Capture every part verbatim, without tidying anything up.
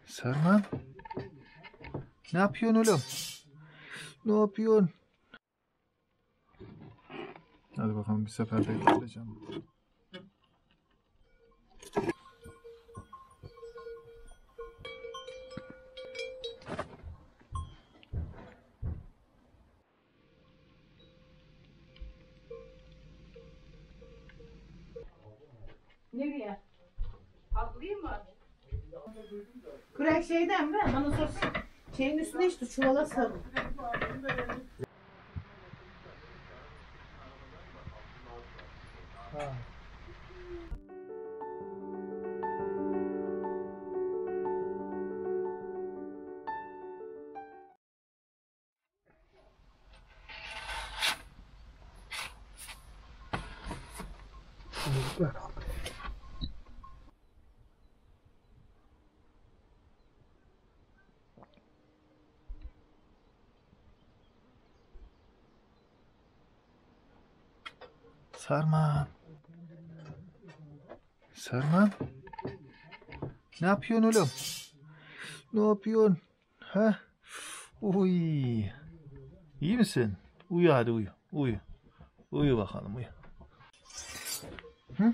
Serman. Ne yapıyorsun oğlum? Ne yapıyorsun? Hadi bakalım bir seferde getireceğim. Nereye? Atlayayım mı? Kürek şeyden mi? Bana sorsun. Şeyin üstüne işte çuvala sarın. Ha. Ver abi. Serman. Serman. Ne yapıyorsun oğlum? Ne yapıyorsun? Ha? Uy. İyi misin? Uyu hadi uyu. Uyu. Uyu bakalım uyu. Hı?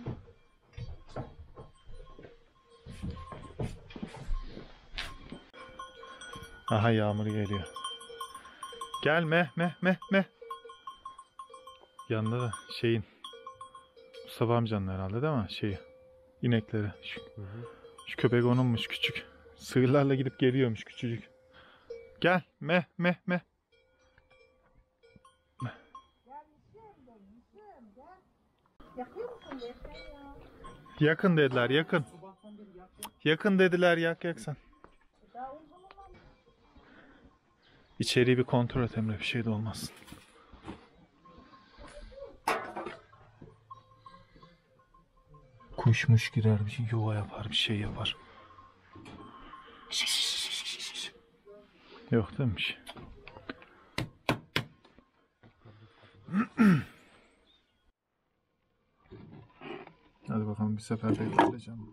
Aha yağmur geliyor. Gel meh meh meh meh. Yanında da şeyin Mustafa amcanın herhalde değil mi? Şeyi. İnekleri. Şu, hı hı. Şu köpek onunmuş küçük. Sığırlarla gidip geliyormuş küçücük. Gel meh meh meh. Yakın dediler yakın. Yakın dediler yak yaksan. İçeriği bir kontrol et Emre, bir şey de olmaz. Kuşmuş girer bir şey, yuva yapar bir şey yapar. Yok demiş. Hadi bakalım bir seferde getireceğim.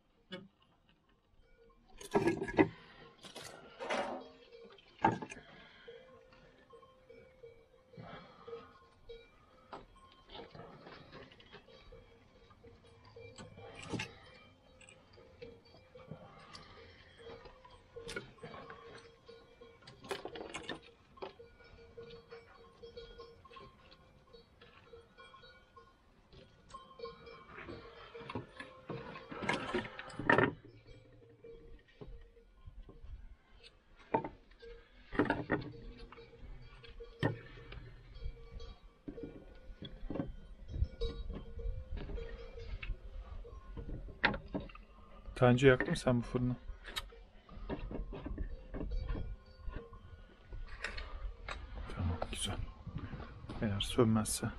Tanju yaktın mı sen bu fırını? Tamam güzel. Eğer sönmezse.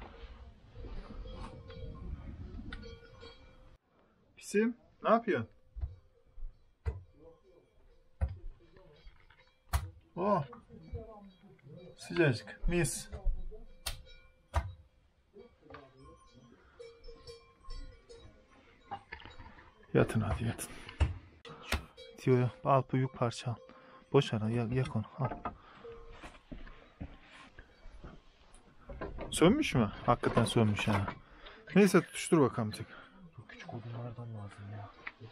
Pisim ne yapıyorsun? Oh. Sıcacık mis. Yatın hadi yatın. Diyor al büyük parça al. Boş ver yak, yak onu al. Sönmüş mü? Hakikaten sönmüş ha. Neyse tutuştur bakalım tek. Bu küçük odunlardan lazım ya.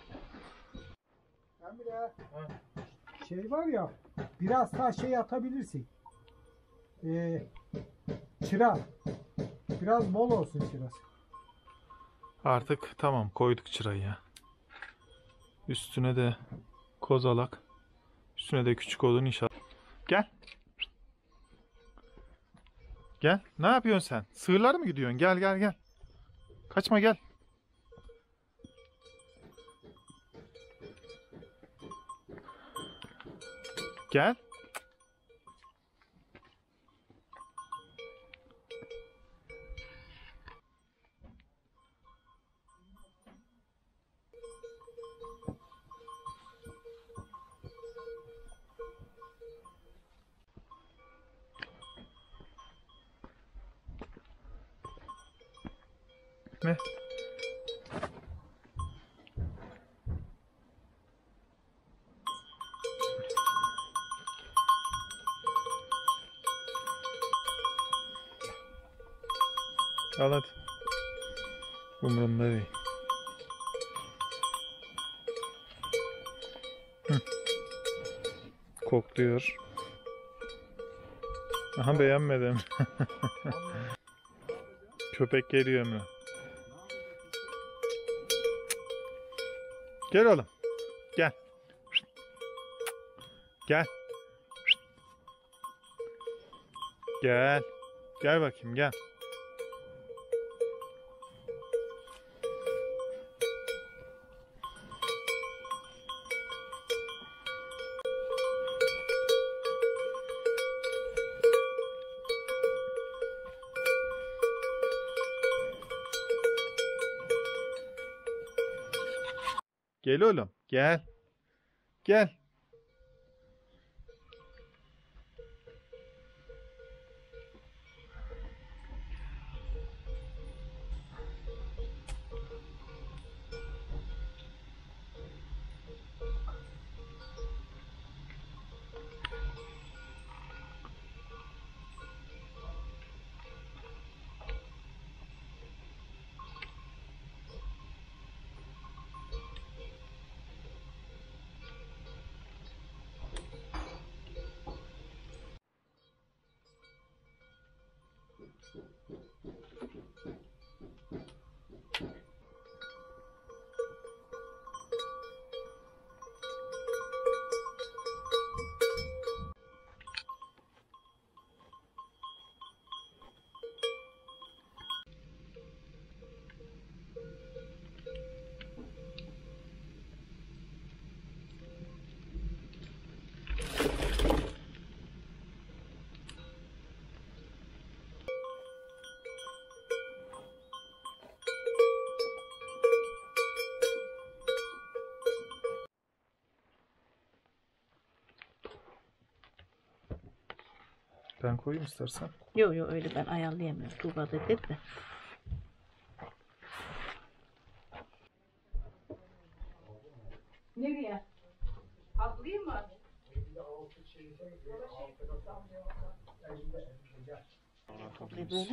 Emre, şey var ya, biraz daha şey atabilirsin. Ee, çıra. Biraz bol olsun çırası. Artık tamam koyduk çırayı ya. Üstüne de kozalak. Üstüne de küçük odun inşallah. Gel. Gel. Ne yapıyorsun sen? Sığırlar mı gidiyorsun? Gel gel gel. Kaçma gel. Gel. Ne? Al hadi. Umurumda değil. Hı. Kokluyor. Aha beğenmedim. Köpek geliyor Emre. Gel oğlum. Gel. Gel. Gel. Gel bakayım gel. Gel oğlum. Gel. Gel. Ben koyayım istersen. Yok yok öyle ben ayarlayamıyorum. Tuğba da dedi de. Nereye? Atlayayım mı? Toplayayım böyle.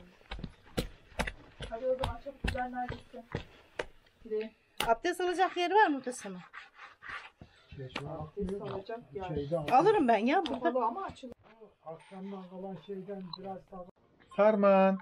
Hadi o zaman çok güzel neredesin? Gidelim. Abdest alacak yer var mı da sana? Abdest alacak ya. Şeyden, Alırım ben ya burada. Kapalı ama açılır. akşamdan kalan şeyden biraz daha Ferman.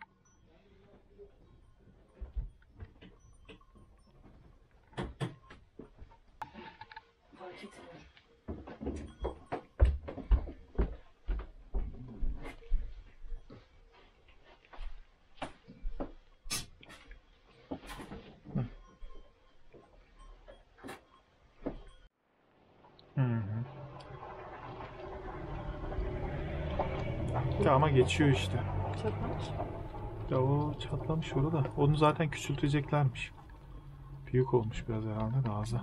Hı hı. Ya ama geçiyor işte. Çatlamış. Ya o çatlamış orada. Onu zaten küçülteceklermiş. Büyük olmuş biraz herhalde de ağza.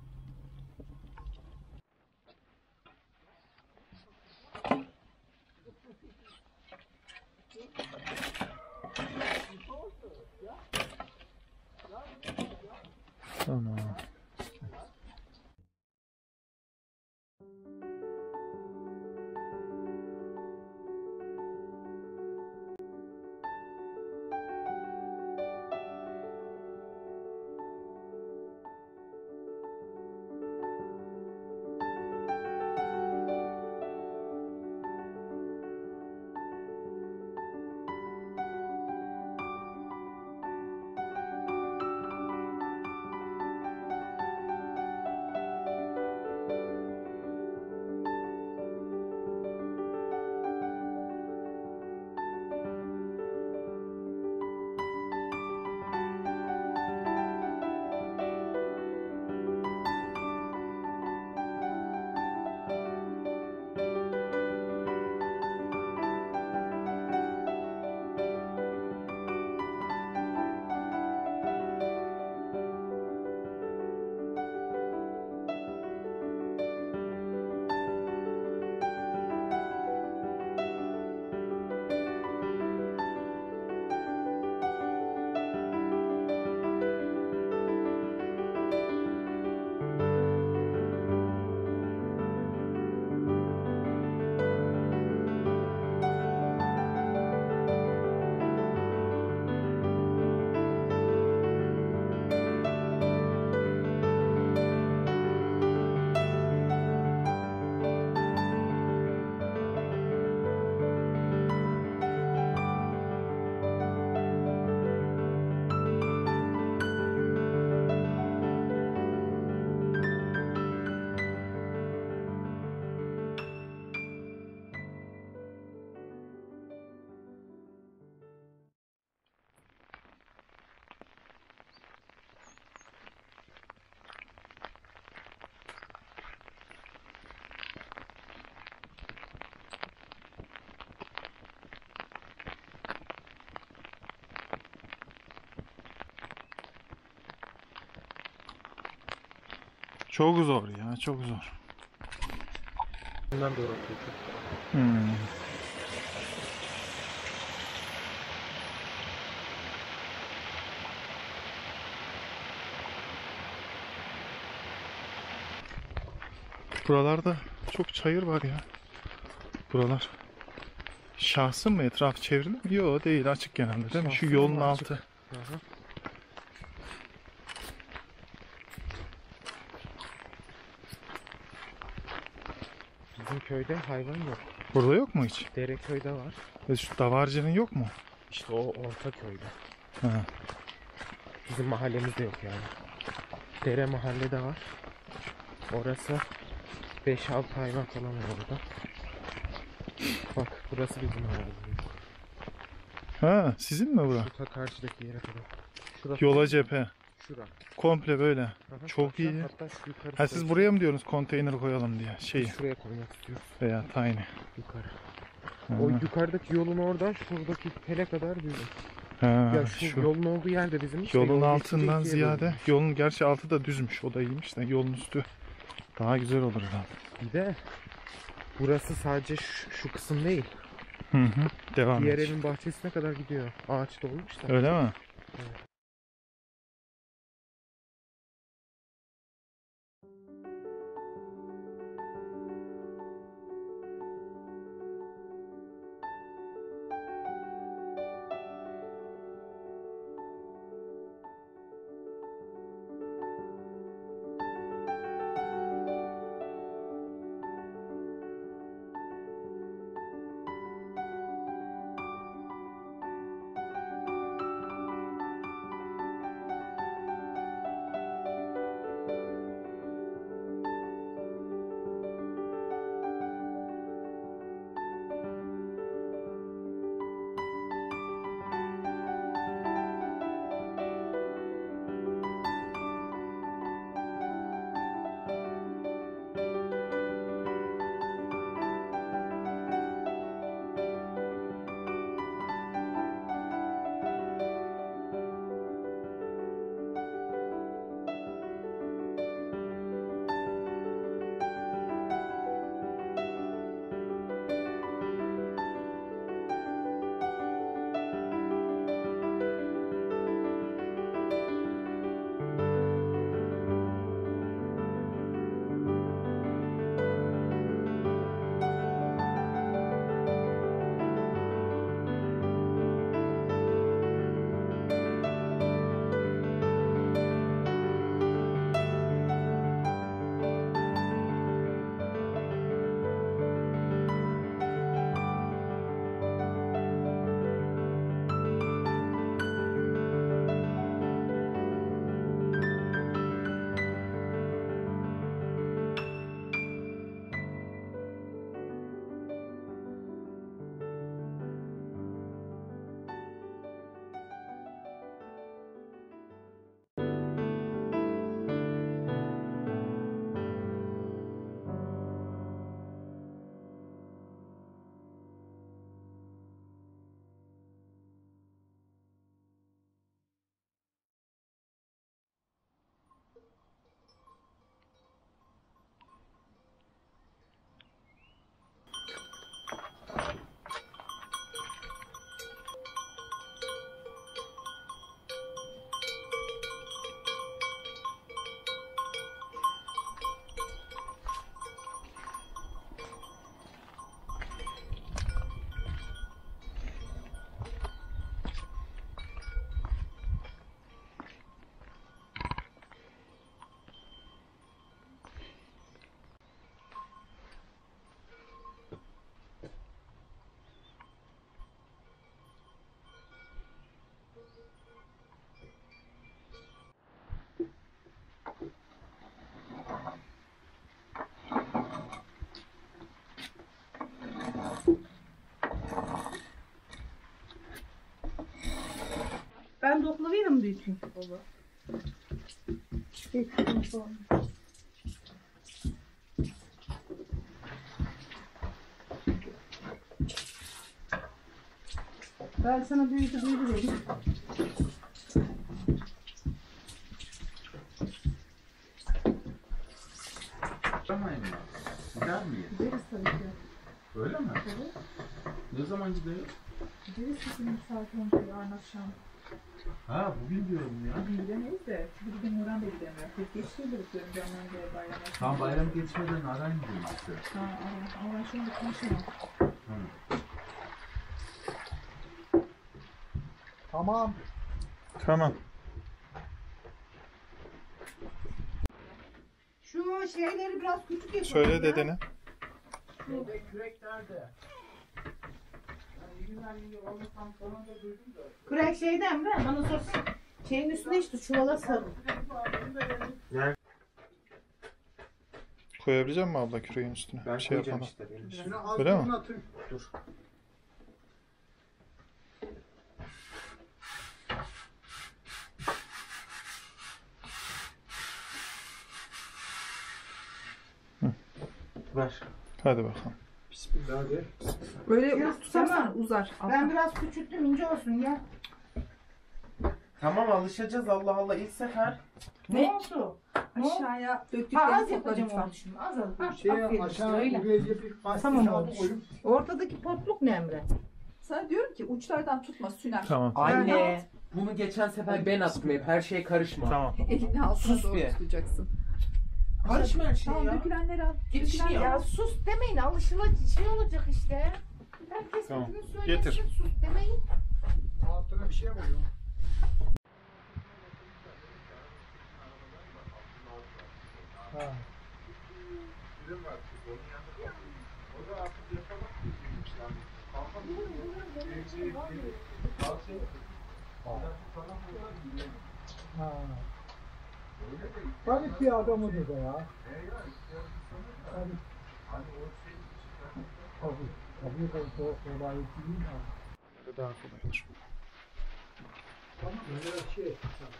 Tamam. Çok zor ya, çok zor. Bundan doğru atıyor. Hmm. Buralarda çok çayır var ya. Buralar. Şahsın mı etraf çevrili mi? Yok değil, açık genelde değil mi? Şu Şahsın yolun ama açık. altı. Hı hı. Bizim köyde hayvan yok. Burada yok mu hiç? Dereköy'de var. E şu davarcının yok mu? İşte o orta köyde. Ha. Bizim mahallemizde yok yani. Dere mahallede var. Orası beş altı hayvan falan var orada. Bak burası bizim mahallemiz. Ha, sizin mi bura? Şu ta karşıdaki yere kadar. Şurası Yola cephe. Şura. Komple böyle. Aha, Çok hatta- iyi. Hatta şu yukarı. Ha siz buraya mı diyorsunuz konteyner koyalım diye şeyi Şuraya koymak istiyoruz. veya tiny. Yukarı. Ha. O yukarıdaki yolun oradan şuradaki tele kadar bizim. Ha, Ya şu, şu yolun olduğu yerde bizim. işte yolun yol geçince altından ikiye ziyade bölünmüş. yolun gerçi altı da düzmüş, o da iyiymiş de yolun üstü daha güzel olur herhalde. Bir de burası sadece şu, şu kısım değil. Hı hı. Devam Diğer et. evin bahçesine kadar gidiyor. Ağaç dolmuş da. Öyle mi? Evet. Ben doklavayım diyor çünkü baba. Hiç sıkıntı olmaz. Ben sana büyüdü büyüdü dedim. Gider miyiz? Gideriz tabii ki. Öyle mi? Evet. Ne zaman gidelim? Gideriz kesin bir saat önce yarın akşam. Ha bugün diyorum ya. Bugün gidemeyiz de. Çünkü bugün Nurhan da gidemiyor. Pek geçtiği bırakıyorum Candan Bey'e bayramda. Tam bayram geçmeden arayın diyorum size. Ha, ama, ama ben şimdi konuşamam. Hı. Tamam. Tamam. Şu şeyleri biraz küçük yapalım. Söyle ya. dedene. Kürek nerede? Kürek şeyden mi? Bana sorsun. Şeyin üstüne işte çuvala sarın. Koyabilecek misin abla küreğin üstüne? Ben Bir şey koyacağım yapalım. işte benim. Şunu az Öyle mi? atın. Dur. Ver. Hadi bakalım. Bismillah de. Böyle Yok, tutarsan tamam. uzar. Ben biraz küçülttüm ince olsun ya. Tamam alışacağız Allah Allah ilk sefer. Ne oldu? Aşağıya Ha, döktüklerini az topla yapacağım lütfen. onu şimdi. Az az. Ha, Şey aferin, aşağı öyle. buraya bir gazete Tamam kağıdı olmuş. koyup Ortadaki potluk ne Emre? Sana diyorum ki uçlardan tutma Süner. Tamam. Anne. Bunu geçen sefer ben attım hep her şeye karışma. Tamam. Elini altına Sus doğru bir. tutacaksın. Karışma her şeye Tamam ya. dökülenleri al. Git işini Dökülenleri yap. Ya sus demeyin, alışılacak şey olacak işte. Herkes Tamam, fikrini söylesin, getir. sus demeyin. altına bir şey koyuyor. Ha. Ha. Garip bir adam o da ya. Garip. Tabii. Tabii tabii çok kolay değil mi? Daha kolay olur. Tamam öyle şey.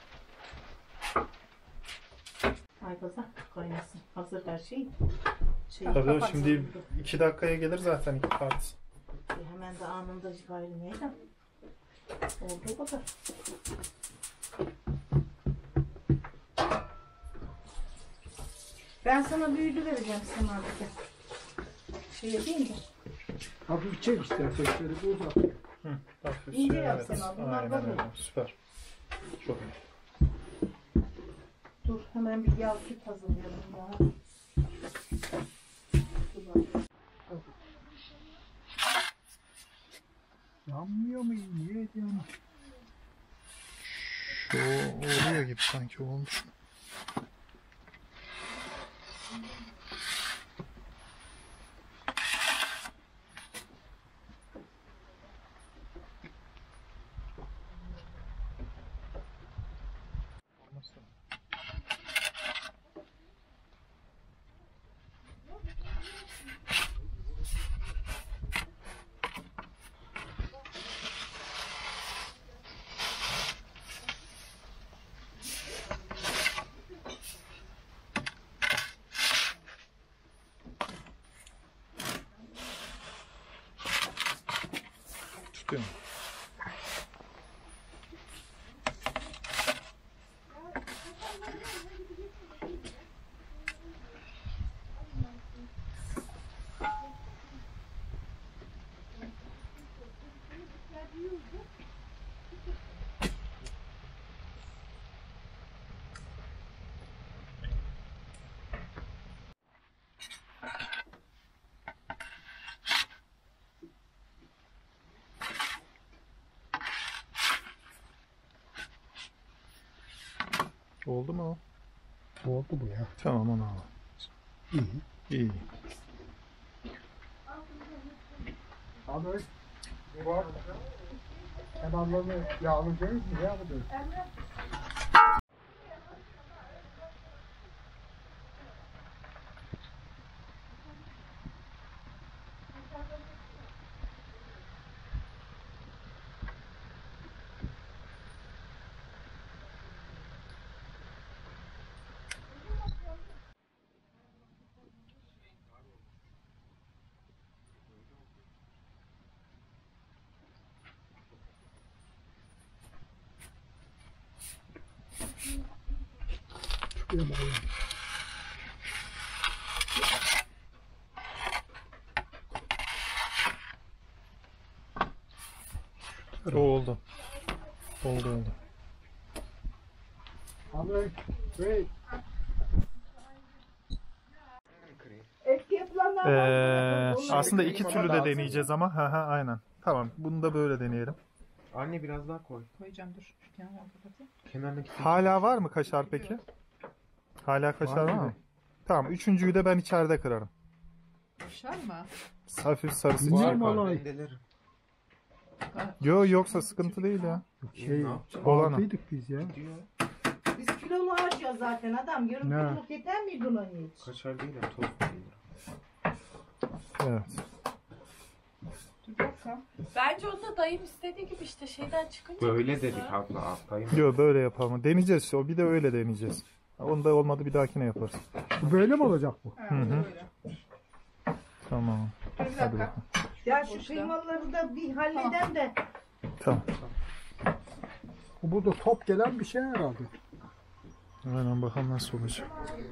Ay kızım kaynasın. Hazır her şey. Şey, Tabii o kapat şimdi sen. iki dakikaya gelir zaten iki part. E, hemen de anında gayrı da. Oldu o kadar. Ben sana büyüdü vereceğim Sema'daki. Şey yapayım da. Hafif çek istersen şöyle bir uzat. Hı, hafif İyice şey, yap evet. sen abi, bunlar Aynen bakın. öyle. Süper. Çok iyi. Dur hemen bir yağ süt hazırlayalım ya. Dur bak. Yanmıyor mu? Niye ediyorsun? Şu oluyor gibi sanki olmuş mu? Tutuyor mu? Oldu mu o? Oldu bu ya. Tamam onu al. İyi. İyi. Abi bu var. Kenarlarını yağlayacağız mı? Ne yapacağız? Çıkıyor mu? O oldu. Oldu oldu. Abi, wait. Eski yapılanlar Ee, var. aslında Onlar iki bana türlü de dağıtsana. deneyeceğiz ama. Ha ha aynen. Tamam. Bunu da böyle deneyelim. Anne biraz daha koy. Koyacağım dur. Şu kenarını kapatayım. Kenardaki Hala var mı kaşar peki? Hala kaşar var mı? Tamam. Üçüncüyü de ben içeride kırarım. Koşar mı? Hafif sarısı Niye içeri koy. malay? rendelerim. Yo yoksa sıkıntı değil ya. Şey, Ne yapacağım? Olana. aldıydık biz ya. Diyor. Biz kilolu harcıyoruz zaten adam. Yarım Ne? kiloluk yeter miydi ona hiç? Kaşar değil ya toz değil. Evet. Dur bakalım. Bence o da dayım istediği gibi işte şeyden çıkınca. Böyle dedik abla atlayın. Yo böyle yapalım. Deneyeceğiz işte. O bir de öyle deneyeceğiz. Onda olmadı bir dahakine yaparız. Bu böyle mi olacak bu? Ha, Hı hı. böyle. Tamam. Dur bir Hadi dakika. bakalım. Ya şu Boşta. kıymaları da bir halleden de. Tamam. Bu burada top gelen bir şey herhalde. Aynen bakalım nasıl olacak.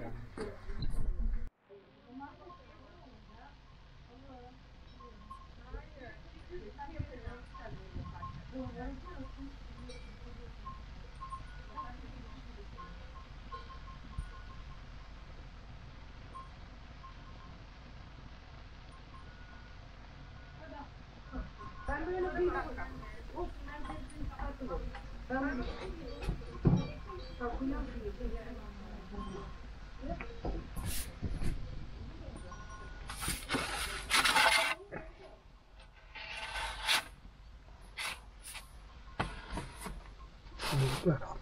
Ben böyle bir... Olsun ben hepsini çıkartırım. Ben bunu... Takıyorum. Çocuklar